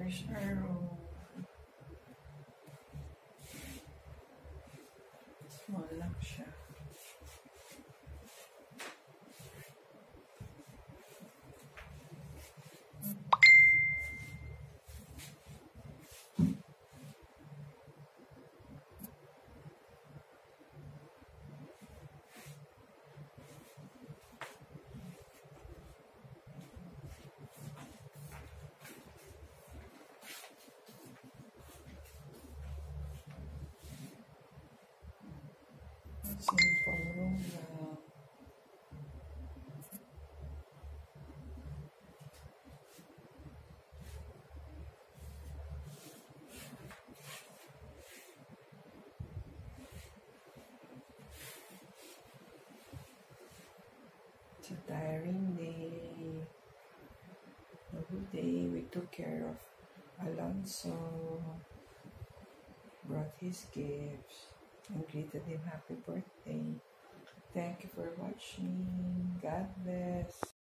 First arrow. Small lang siya. Simple room lang. It's a tiring day. The whole day we took care of Alonso, brought his gifts, and greeted him happy birthday. Thank you for watching. God bless.